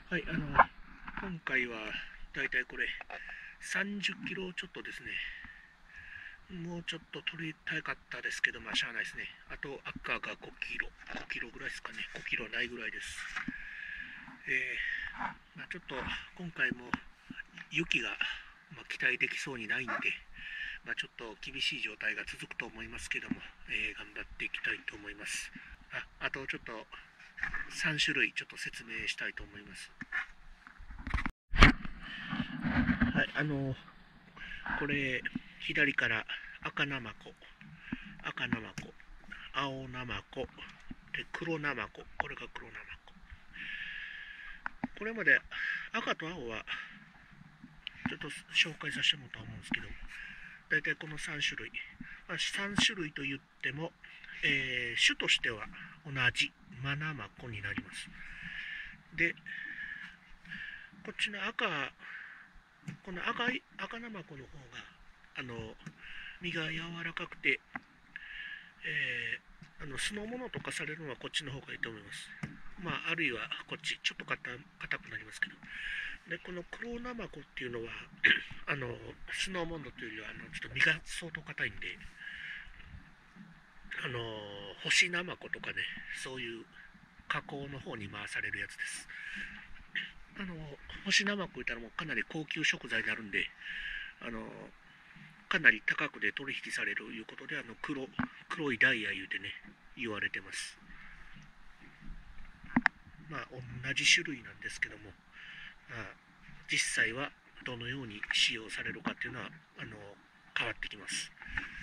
はい、今回はだいたいこれ30キロちょっとですね。もうちょっと取りたかったですけど、まあしゃあないですね。あと赤が5キロ、5キロぐらいですかね。5キロないぐらいです。まあ、ちょっと今回も雪が、期待できそうにないんで、ちょっと厳しい状態が続くと思いますけども、頑張っていきたいと思います。あとちょっと3種類ちょっと説明したいと思います。はい、これ、左から赤ナマコ、青ナマコ、で、黒ナマコ、これが黒ナマコ。これまで赤と青はちょっと紹介させてもらったと思うんですけど、大体この3種類。3種類と言っても、種としては同じマナマコになります。で、こっちのこの赤ナマコの方が、身が柔らかくて、酢の物とかされるのはこっちの方がいいと思います。あるいはこっち、ちょっと硬くなりますけど。で、この黒ナマコっていうのは、酢の物というよりは、ちょっと身が相当硬いんで、干しナマコとかね、そういう加工の方に回されるやつです。干しナマコ言ったらもうかなり高級食材になるんで、かなり高くで取引されるいうことで、黒いダイヤ言うてね、言われてます。同じ種類なんですけども、実際はどのように使用されるかっていうのは変わってきます。